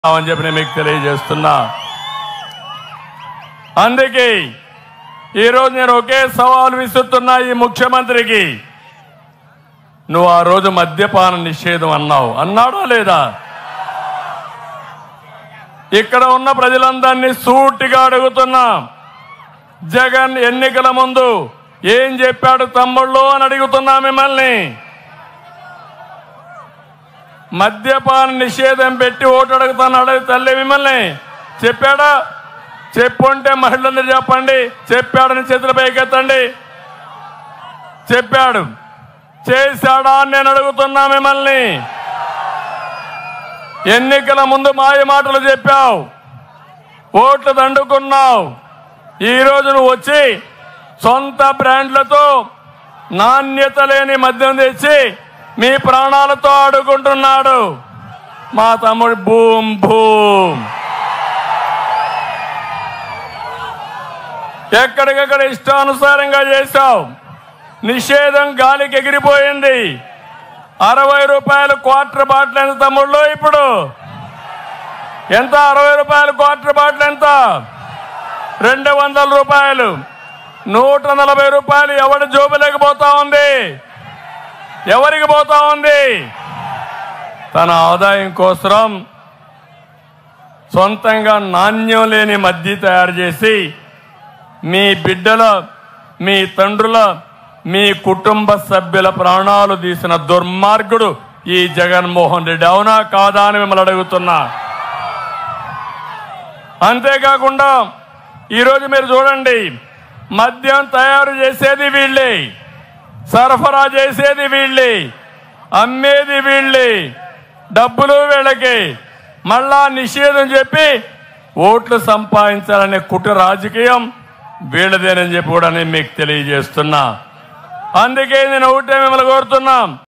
అని చెప్పి నేను మీకు తెలియజేస్తున్నా. అందుకే ఈరోజు నేను ఒకే సవాల్ విసురుతున్నా ఈ ముఖ్యమంత్రికి. నువ్వు ఆ రోజు మద్యపాన నిషేధం అన్నాడా లేదా? ఇక్కడ ఉన్న ప్రజలందరినీ సూటిగా అడుగుతున్నా, జగన్ ఎన్నికల ముందు ఏం చెప్పాడు తమ్ముళ్ళు అని అడుగుతున్నా మిమ్మల్ని. మద్యపాన నిషేధం పెట్టి ఓటు అడుగుతున్నాడు తల్లి మిమ్మల్ని. చెప్పాడా? చెప్పుంటే మహిళలందరూ చెప్పండి. చెప్పాడని చేతుల పైకెత్తండి. చెప్పాడు. చేశాడా అని నేను అడుగుతున్నా మిమ్మల్ని. ఎన్నికల ముందు మాయ మాటలు చెప్పావు, ఓట్లు దండుకున్నావు. ఈరోజు నువ్వు వచ్చి సొంత బ్రాండ్లతో నాణ్యత లేని మద్యం తెచ్చి మీ ప్రాణాలతో ఆడుకుంటున్నాడు మా తమ్ముడు. భూమ్ భూమ్ ఎక్కడికక్కడ ఇష్టానుసారంగా చేశావు. నిషేధం గాలికి ఎగిరిపోయింది. 60 రూపాయలు క్వార్టర్ బాటిల్ ఎంత తమ్ముళ్ళు? ఇప్పుడు ఎంత? 60 రూపాయలు క్వార్టర్ బాటిల్ ఎంత? 200 రూపాయలు. 140 రూపాయలు ఎవరి జోబులోకి పోతా ఉంది? ఎవరికి పోతా ఉంది? తన ఆదాయం కోసం సొంతంగా నాణ్యం లేని మద్యం తయారు చేసి మీ బిడ్డల, మీ తండ్రుల, మీ కుటుంబ సభ్యుల ప్రాణాలు తీసిన దుర్మార్గుడు ఈ జగన్మోహన్ రెడ్డి. అవునా కాదా అని మిమ్మల్ని అడుగుతున్నా. అంతేకాకుండా ఈరోజు మీరు చూడండి, మద్యం తయారు చేసేది వీళ్ళే, సరఫరా చేసేది వీళ్ళే, అమ్మేది వీళ్ళే, డబ్బులు వీళ్ళకి. మళ్ళా నిషేధం చెప్పి ఓట్లు సంపాదించాలనే కుట్ర రాజకీయం వీళ్ళదేనని చెప్పి కూడా నేను మీకు తెలియజేస్తున్నా. అందుకే నేను ఒకటే మిమ్మల్ని కోరుతున్నా,